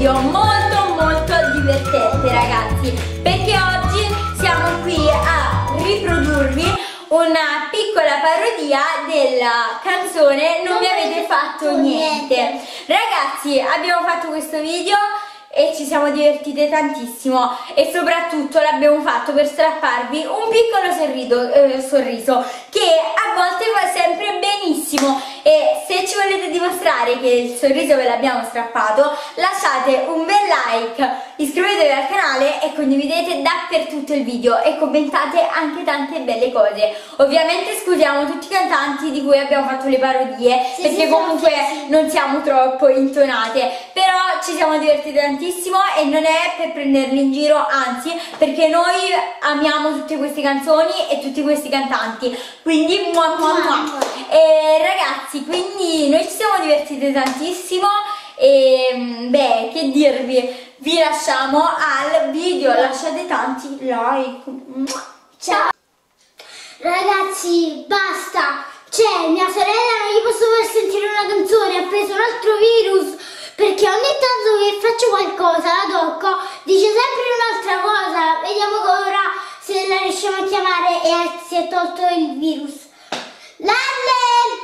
video molto divertente, ragazzi, perché oggi siamo qui a riprodurvi una piccola parodia della canzone Non mi avete fatto niente. Ragazzi, abbiamo fatto questo video e ci siamo divertite tantissimo e soprattutto l'abbiamo fatto per strapparvi un piccolo sorriso che a volte va sempre benissimo, e se ci volete dimostrare che il sorriso ve l'abbiamo strappato, lasciate un bel like, iscrivetevi al canale e condividete dappertutto il video e commentate anche tante belle cose. Ovviamente scusiamo tutti i cantanti di cui abbiamo fatto le parodie, perché comunque non siamo troppo intonate, però ci siamo divertiti tantissimo e non è per prenderli in giro, anzi, perché noi amiamo tutte queste canzoni e tutti questi cantanti, quindi e ragazzi, quindi noi ci siamo divertiti tantissimo e beh, che dirvi, vi lasciamo al video, lasciate tanti like. Ciao ragazzi, basta, cioè mia sorella non gli posso far sentire una canzone, ha preso un altro virus, perché ogni tanto che faccio qualcosa la tocco, dice sempre un'altra cosa. Vediamo ora se la riusciamo a chiamare e si è tolto il virus. Lalle!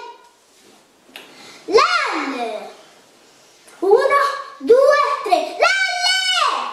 Lalle! 1, 2, 3, Lalle!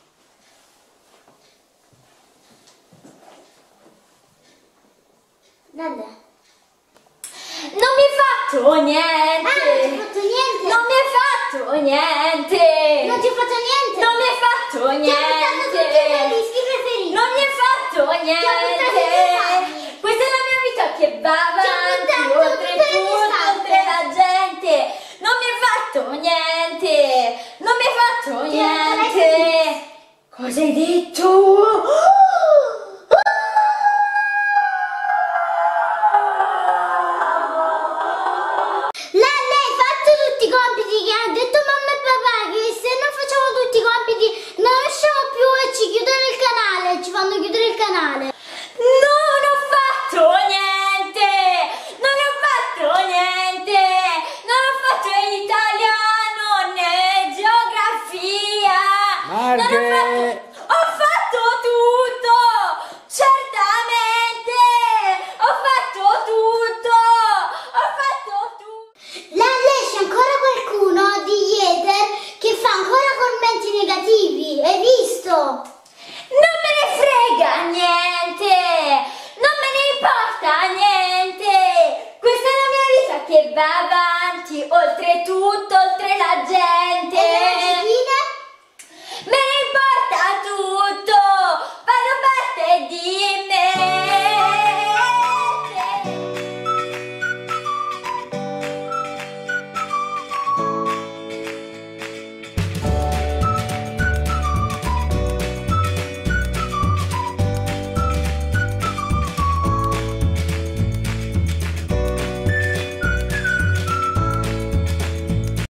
Lalle? Non mi hai fatto niente! Non ti ho fatto niente! Non mi hai fatto niente! Non ti ho fatto niente! Non mi hai fatto niente! Ti ho buttato tutti i miei dischi preferiti! Non mi hai fatto niente! Questa è la mia vita che va avanti, oltre tutto, oltre la gente! Non mi hai fatto niente! Non mi hai fatto niente! Cosa hai detto? Ci fanno chiudere il canale. Non ho fatto niente! Non ho fatto niente! Non ho fatto italiano né geografia! Ho fatto tutto! Certamente! Ho fatto tutto! Ho fatto tutto! C'è ancora qualcuno di Ether che fa ancora commenti negativi, hai visto? Non me ne frega niente! Non me ne importa niente! Questa è la mia vita che va avanti, oltre tutto,